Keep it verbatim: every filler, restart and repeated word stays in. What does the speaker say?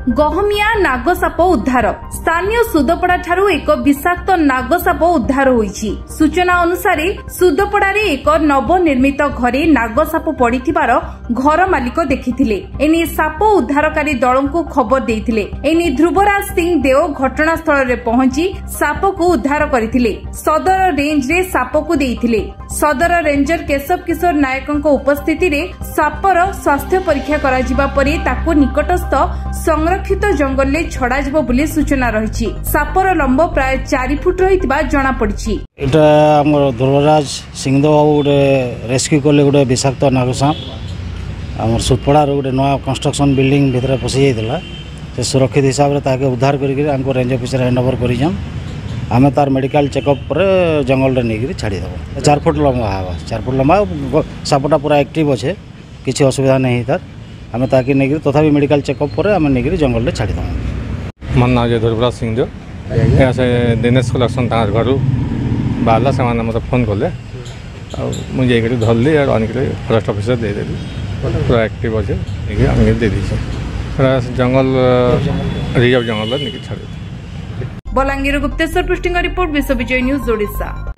गहमिया नागसाप उद्धार स्थानीय सुदपड़ा ठारू एक विषाक्त नागसाप उद्धार होईछि। सूचना अनुसार सुदपड़ारे एक नवनिर्मित घरे नागसाप पड़िथिबार घर मालिक देखिथिले। एने साप उद्धारकारी दलंकु खबर देइथिले। एने ध्रुवराज सिंह देव घटनास्थल रे पहुंची साप को उद्धार करथिले। सदर रेंज रे साप को देइथिले। सदर रेंजर केशव किशोर नायकଙ୍କ उपस्थिति रे सापर स्वास्थ्य परीक्षा करा जिबा परे ताको निकटस्थ संरक्षित जंगल ले छड़ा जिवो बोली सूचना रहिछि। सापर लंब प्राय चार फुट रहितबा जणा पड़छि। एटा हमर ध्रुवराज सिंह देव गोटे रेस्क्यू करले गोटे विषाक्त नागसाप हमर सुतपड़ा रो गोटे नया कंस्ट्रक्शन बिल्डिंग भितर पसि जाइतला। से सुरक्षित हिसाब रे ताके उद्धार करिके हमको रेंज ऑफिसर हैंड ओवर करिजम। आमे तार मेडिकल चेकअप पर जंगल रे नेगिरी छाड़ी देबो। चार फुट लंबा हवा चार फुट लंबा सापटा पूरा एक्टिव अच्छे किसी असुविधा नहीं तार आमे ताकि नेगिरी तथापि मेडिकल चेकअप पर आमे नेगिरी जंगल रे छाड़ी देबो। मन नाम ध्रुवराज सिंह देव यहाँ से दिनेश कलेक्शन तार घर बाहर से मत फोन कले मुझे धरली और आनिक फरेस्ट ऑफिसर देदेली पूरा एक्टिव अच्छे दे दी पूरा जंगल रिजर्व जंगल छाड़ी। बलांगीर गुप्तेश्वर पृष्टि रिपोर्ट विश्व विजय न्यूज ओडिशा।